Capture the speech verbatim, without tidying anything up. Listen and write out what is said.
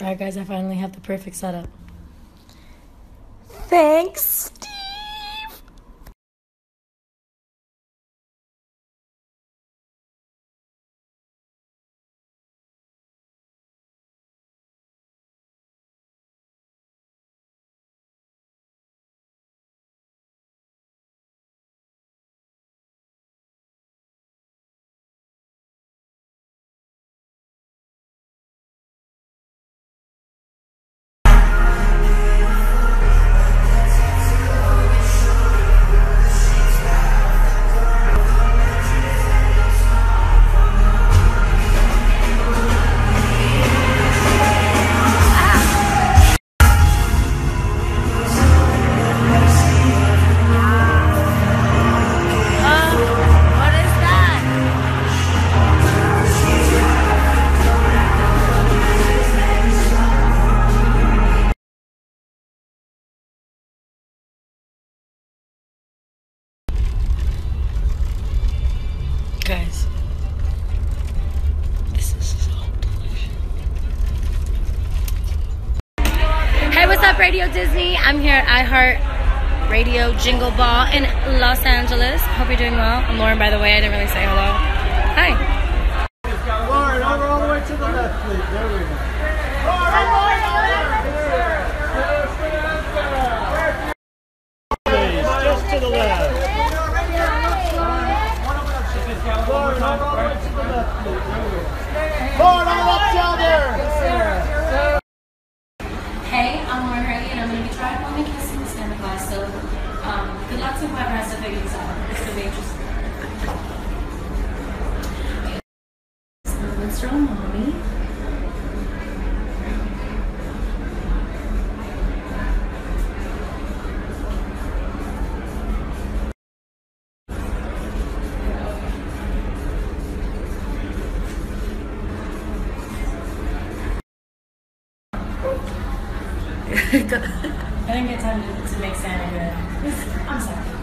Alright guys, I finally have the perfect setup. Thanks, Steve! Guys, this is so delicious. Hey, what's up, Radio Disney? I'm here at iHeartRadio Jingle Ball in Los Angeles. Hope you're doing well. I'm Lauren, by the way. I didn't really say hello. Hi. Lauren, over all the way to the left, please. There we go. Please, just to the left. Lauren, over all the way to the left, please. There we go. Lauren, on the left down there. Hey, I'm Lauren and I'm going to be trying on the kissing the Santa Claus. So, um, good luck to whoever has to figure this out. It's going to be interesting. What's wrong, Mommy? I didn't get time to, to make Santa good. I'm sorry.